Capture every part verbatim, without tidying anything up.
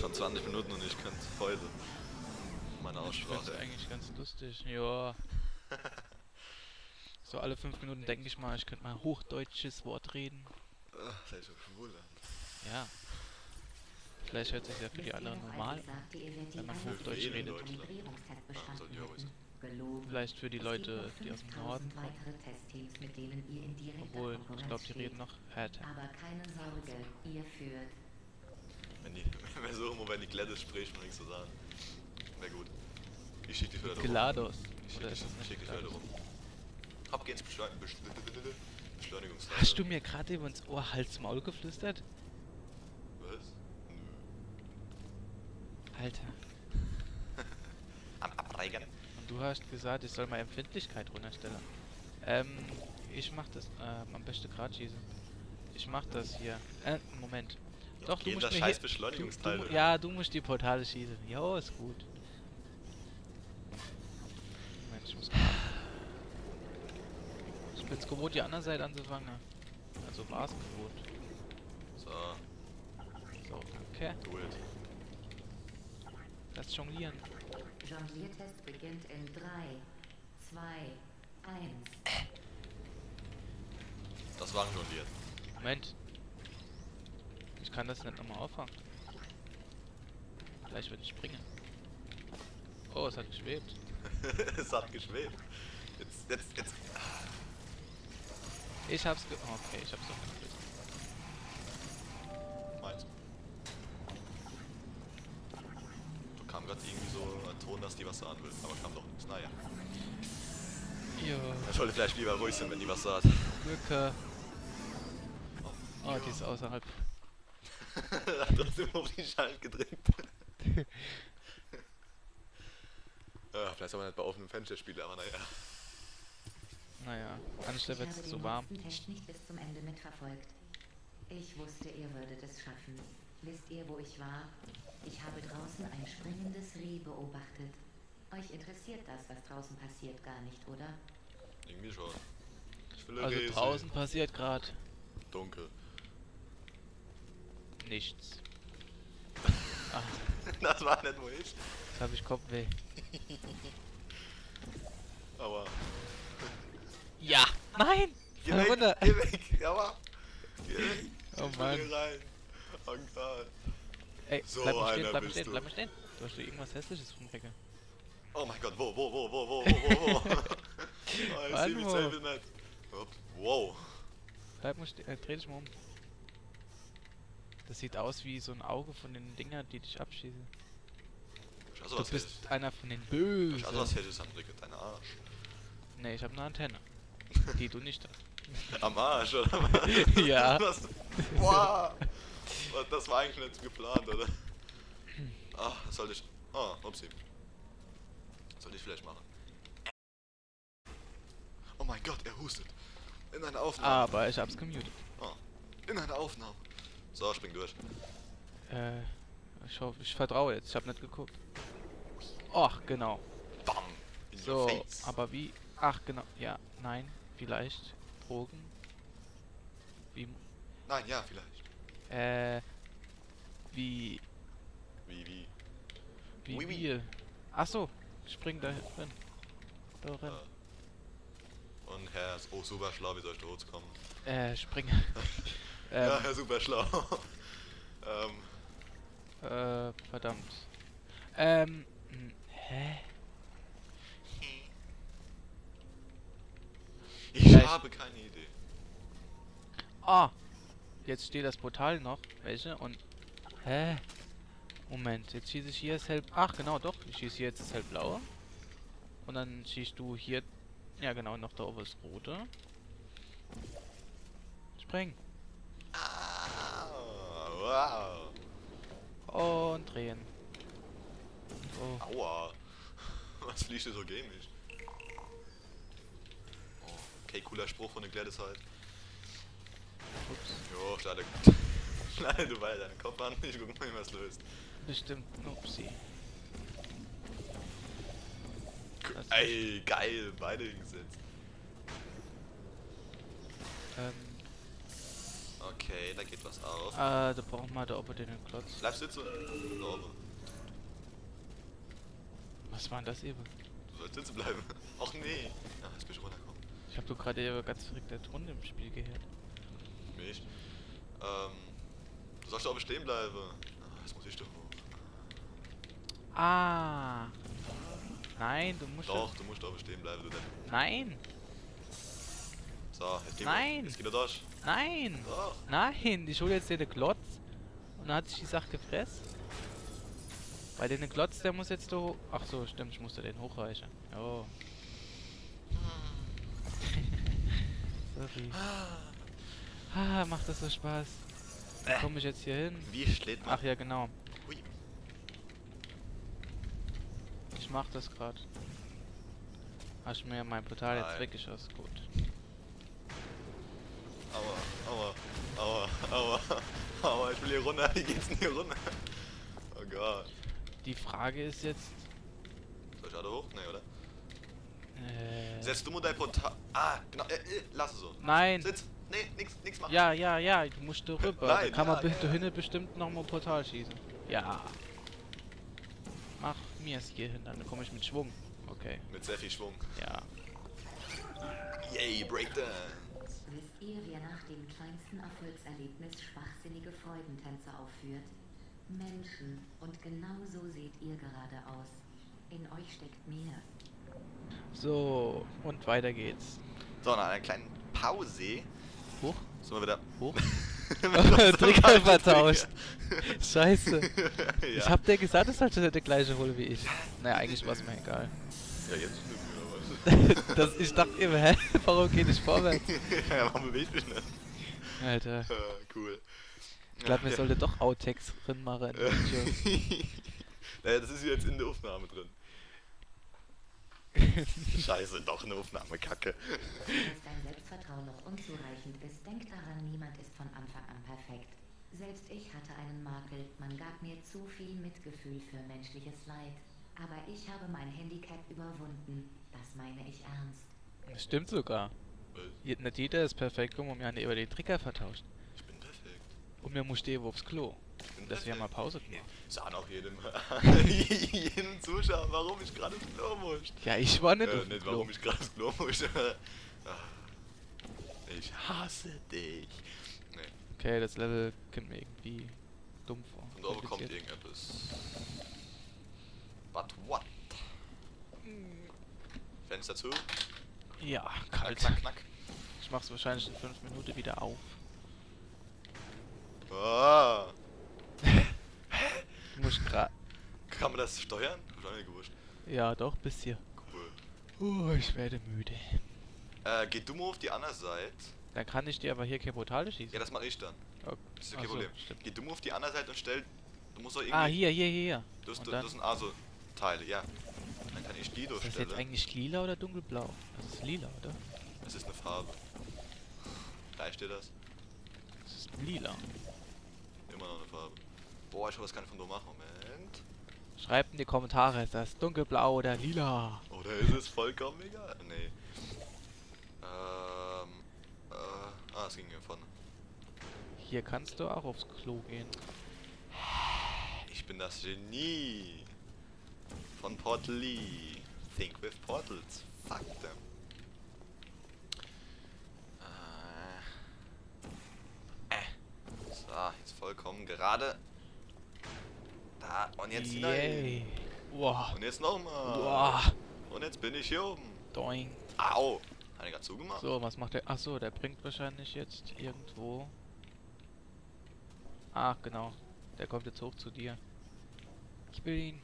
schon zwanzig Minuten und ich könnte heute meine Ich finde Aussprache. es eigentlich ganz lustig. Ja. So alle fünf Minuten denke ich mal, ich könnte mal ein hochdeutsches Wort reden. Ach, sei so schwul an. Ja. Vielleicht hört sich ja für die anderen normal an, wenn man Hochdeutsch wen in redet. Deutschland? Ah, soll die auch wissen. Vielleicht für die Leute, die aus dem Norden kommen. Obwohl, ich glaube, die reden noch härter. Aber keine Sorge, ihr führt. Wenn die, wenn so rum, wenn die Gladys spricht, muss nichts zu sagen. Wäre gut. Ich schick dich wieder rum. GLaDOS. Ich schick Oder dich, ist das ich nicht schick dich wieder GLaDOS? rum. Hab geht's Beschleunigung. Beschleunigungsteil. Hast du mir gerade eben ins Ohr Hals-Maul geflüstert? Was? Nö. Alter. Am Abreigen? Und du hast gesagt, ich soll meine Empfindlichkeit runterstellen. Ähm, ich mach das, ähm, am besten grad schießen. Ich mach das hier. Äh, Moment. Doch, Geh du in musst das mir scheiß hier... Beschleunigungsteil. Du, du, oder? ja, du musst die Portale schießen. Jo, ist gut. Moment, ich muss grad... Ich bin jetzt gewohnt, die andere Seite anzufangen. Also war's gewohnt. So, So, danke. do it. Das Jonglieren. Jongliertest beginnt in drei, zwei, eins. Das war jongliert. Moment. Ich kann das nicht nochmal auffangen. Vielleicht wird ich springen. Oh, es hat geschwebt. Es hat geschwebt. Jetzt, jetzt, jetzt. Ich hab's ge... Oh, okay, ich hab's doch gelöst. Meins. Da kam gerade irgendwie so ein Ton, dass die was sagen will. Aber kam doch nichts. Naja. Jo, Er sollte vielleicht lieber ruhig sein, wenn die was sagt. Glücke. Oh, die ist außerhalb. Er hat trotzdem auf die Schalt gedrückt. Ja, vielleicht soll man nicht bei offenem Fenster spielen, aber naja. Naja, anstelle Ich wird habe es den zu warm. letzten Test nicht bis zum Ende mitverfolgt. Ich wusste, ihr würdet es schaffen. Wisst ihr, wo ich war? Ich habe draußen ein springendes Reh beobachtet. Euch interessiert das, was draußen passiert, gar nicht, oder? Irgendwie schon. Ich will Also Reh draußen sehen. passiert gerade Dunkel. nichts. Ah, Das war nicht wo ich. jetzt habe ich Kopfweh. Aber. Ja! Nein! Geh Fall weg, runter! geh weg, aber. Geh weg. Oh Ich will Mann. hier rein. Oh Gott. Ey, So bleib mal einer stehen, bleib mal bist stehen, du. bleib mal stehen. Du hast dir irgendwas Hässliches rumrecke. Oh mein Gott, wo, wo, wo, wo, wo, wo, wo, wo. Oh, ich Wann seh mich wo? selber nicht. Ups. Wow. Bleib mal stehen, äh, dreh dich mal um. Das sieht aus wie so ein Auge von den Dingern, die dich abschießen. Schau so Du was bist Hässliches. einer von den Schau so was Bösen. Hässliches an, Rick, dein Arsch. Ne, ich habe eine Antenne. Die du nicht hast. Am Arsch, oder was? Ja. Was? Wow. Das war eigentlich nicht geplant, oder? Ach, das sollte ich... Oh, upsie. Das sollte ich vielleicht machen. Oh mein Gott, er hustet. In einer Aufnahme. Aber ich hab's gemutet. Oh. In einer Aufnahme. So, spring durch. Äh, ich hoffe, ich vertraue jetzt. Ich habe nicht geguckt. Ach, genau. Bam. In So, your face. aber wie? Ach, genau. Ja, nein, vielleicht. Drogen. Wie? Nein, ja, vielleicht. Äh, wie? Wie, wie? Wie Oui, oui. wir? Ach so, spring da drin. Da drin. Äh. Und Herr ist oh super schlau, wie soll ich da hochkommen? Äh, spring. Ja, ähm, Herr super schlau. ähm, äh, verdammt. Ähm, hm, hä? ich Vielleicht- habe keine Idee. Ah! Jetzt steht das Portal noch. Welche? Und. Hä? Moment, jetzt schieße ich hier das hell. Ach, genau, doch. Ich schieße hier jetzt das hellblaue. Und dann schießt du hier. Ja, genau, noch da oben das rote. Spring. Ah, wow. Und drehen. Oh. Aua. Was fliegt hier so gamig? Oh, okay, cooler Spruch von der Gladys halt. Ups. Jo, schade. Nein, du weißt deinen Kopf an. Ich guck mal, was löst. Bestimmt. Upsi. Das ist Ey, geil, beide hingesetzt. Ähm, Okay, da geht was auf. Äh, da brauchen wir da oben den Klotz. Bleib sitzen. Da oben. Was war denn das eben? Du sollst sitzen bleiben. Ach nee. Ja, jetzt bin ich runtergekommen. Ich hab doch gerade eben ganz verrückt der Runde im Spiel gehört. Mich. Ähm. Du sollst da oben stehen bleiben. Ah, jetzt muss ich doch hoch. Ah. Nein, du musst... Doch, du musst da oben stehen bleiben, du denn. Nein. So, jetzt gehen Nein. wir. Jetzt geht er durch. Nein. Doch. Nein. Ich hole jetzt den Klotz. Und dann hat sich die Sache gefressen. Weil den Klotz, der muss jetzt so... Ach so, stimmt, ich musste den hochreichen. Oh. Sorry. Ah, macht das so Spaß. Wie Äh. komme ich jetzt hier hin? Wie steht man? Ach ja, genau. Hui. Ich mach das gerade. Hast du mir mein Portal jetzt Nein. weggeschossen? Gut. Aua, aua, aua, aua, aua, ich will hier runter. Wie geht's denn hier runter? Oh Gott. Die Frage ist jetzt... Soll ich alle hoch? Nee, oder? Äh, Setzt du mal dein Portal... Ah, genau, äh, äh, lass es so. Nein. Sitz. Nee, nix, nix machen. Ja, ja, ja, du musst da rüber. Nein, da kann man ja, bis ja, dahin ja. bestimmt noch mal Portal schießen. Ja. Mach mir es hier hin, dann komme ich mit Schwung. Okay, Mit sehr viel Schwung. ja. Yay, Breakdance. Wisst ihr, wer nach dem kleinsten Erfolgserlebnis schwachsinnige Freudentänze aufführt? Menschen. Und genau so seht ihr gerade aus. In euch steckt mehr. So, und weiter geht's. So, nach einer kleinen Pause Hoch, sind wir wieder... hoch. Trigger Trigger vertauscht. Scheiße. Ja. Ich hab dir gesagt, es sollte der gleiche holen wie ich. Naja, eigentlich war es mir egal. Ja, jetzt stimmt mir was. das, ich dachte immer, hä? Warum geht ich vorwärts? Ja, warum bewegt mich nicht? Alter. Ja, cool. Ich glaube, wir sollten doch Outtakes drin machen in den Videos. Naja, das ist jetzt in der Aufnahme drin. Scheiße, doch eine Aufnahme, Kacke. Falls dein Selbstvertrauen noch unzureichend ist, denk daran, niemand ist von Anfang an perfekt. Selbst ich hatte einen Makel, man gab mir zu viel Mitgefühl für menschliches Leid. Aber ich habe mein Handicap überwunden, das meine ich ernst. Das stimmt sogar. Je- Nicht jeder ist perfekt, und wir haben über den Trigger vertauscht. Ich bin perfekt. Und wir mussten eben aufs Klo. Ich bin Dass wir mal perfekt. Pause gemacht. Sag auch jedem, jedem Zuschauer, warum ich gerade ins Klo muss. Ja, ich war nicht Äh, auf dem nicht Klo. warum ich gerade ins Klo muss. Ich hasse dich. Nee, Okay, das Level kommt mir irgendwie dumm vor. von da oben kommt Kompliziert. irgendetwas. But what? Fenster zu. Ja, Knack, kalt. knack, knack. Ich mach's wahrscheinlich in fünf Minuten wieder auf. Ah. Ich muss grad... Kann man das steuern? Hab ich auch nicht gewusst. Ja, doch, bis hier. Cool. Oh, ich werde müde. Äh, geh du mal auf die andere Seite. Dann kann ich dir aber hier keine Portale schießen. Ja, das mache ich dann. Okay. Das ist ja Ach kein so, Problem. stimmt. Geh du mal auf die andere Seite und stell. Du musst doch irgendwie. Ah, hier, hier, hier. Das, Und das, dann, das sind also-Teile, ja. Dann kann ich die ist das jetzt durchstellen. eigentlich lila oder dunkelblau? Das ist lila, oder? Es ist eine Farbe. Reicht dir das? Das ist lila. Immer noch eine Farbe. Boah, ich will das gar nicht von da machen. Moment. Schreibt in die Kommentare, ist das dunkelblau oder lila? Oder ist es vollkommen egal? Nee. Ähm. Äh. Ah, es ging hier vorne. Hier kannst du auch aufs Klo gehen. Ich bin das Genie von Portal Lee. Think with Portals. Fuck them. Äh. Äh. So, jetzt vollkommen gerade. Da, und jetzt hinein. Yay. Wow. Und jetzt nochmal. Wow. Und jetzt bin ich hier oben. Doing. Au. Hat er gerade zugemacht? So, was macht der? Achso, der bringt wahrscheinlich jetzt irgendwo. Ach, genau. Der kommt jetzt hoch zu dir. Ich will ihn.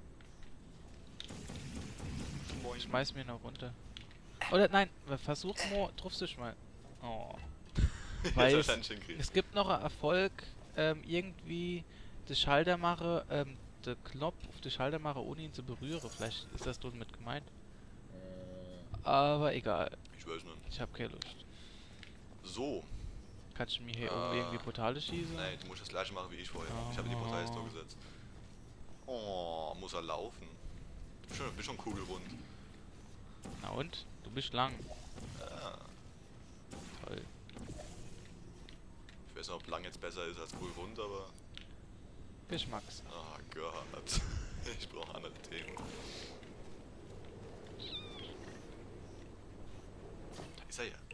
Moin. Schmeiß mir noch runter. Oder nein, versuch mal, triffst dich mal. Oh. Weil Jetzt es, wahrscheinlich hinkriegen. es gibt noch einen Erfolg, ähm, irgendwie den Schalter mache, ähm, den Knopf auf den Schalter mache, ohne ihn zu berühren. Vielleicht ist das dort mit gemeint. Aber egal. Ich weiß nicht. Ich hab keine Lust. So. Kannst du mir hier Äh, oben irgendwie Portale schießen? Nein, du musst das gleiche machen wie ich vorher. Ich habe die Portale jetzt nur gesetzt. Oh, muss er laufen. Du bist schon, bist schon kugelrund. Na und? Du bist lang. Ja. Toll. Ich weiß nicht, ob lang jetzt besser ist als wohl rund, aber... Geschmacks. Ah Gott. Ich brauche andere Themen. Da ist er ja.